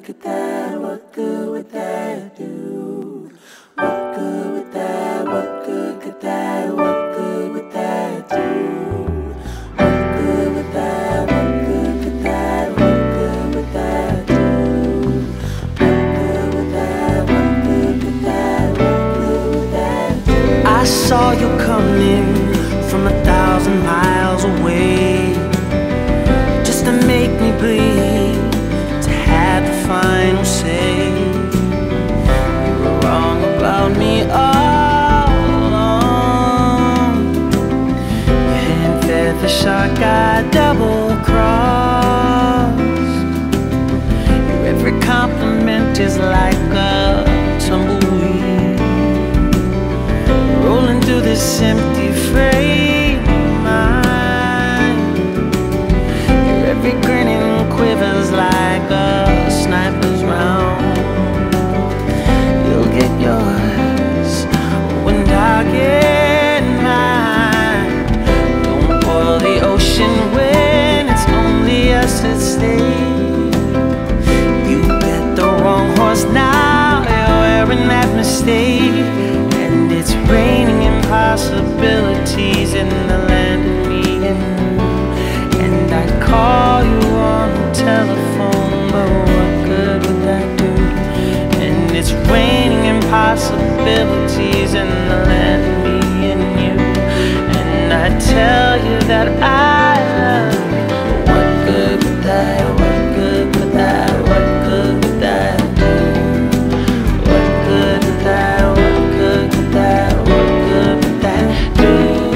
good could that, what good would that do? What good would that, what good could that, what good would that do? What good would that, what good could that, what good would that do? What good would that, what good could that, what good would that do? I saw you coming from 1,000 miles away, just to make me bleed, to have the final say. You were wrong about me all along. Your hand fed the shark I double-crossed. Your every compliment is like a tumbleweed rolling through this empty frame of mine. Your every grinning quivers like a sniper's round. You'll get yours when I get mine. Don't boil the ocean when it's only us at stake. You bet the wrong horse now, you're wearing that mistake. And it's raining impossibilities in the land of me and you. And I'd call you on the telephone, but what good would that do? And it's raining impossibilities in the land of me and you. And I tell you that I love you, but what good would that, what good would that, what good would that do? What good would that, what good would that, what good would that do?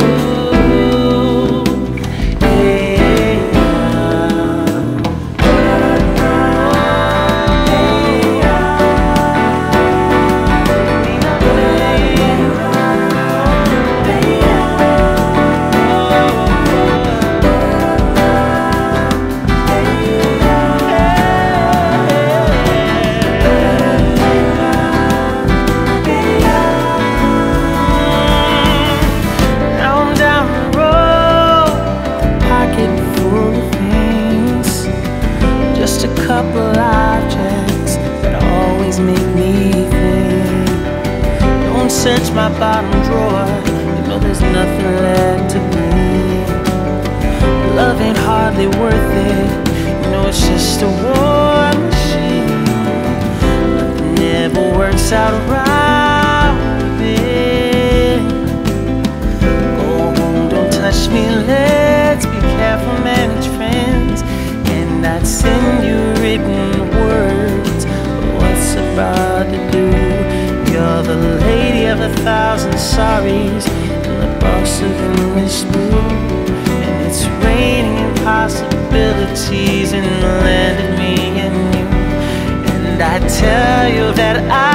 Just a couple objects that always make me think. Don't search my bottom drawer, you know there's nothing left to be. Love ain't hardly worth it, you know it's just a war machine. Nothing ever works out around it. Go home, don't touch me, let's be careful, manage friends. And I'd send you written words, but what's about to do? You're the lady of 1,000 sorries and the boss of English blue. And it's raining impossibilities in the land of me and you. And I tell you that I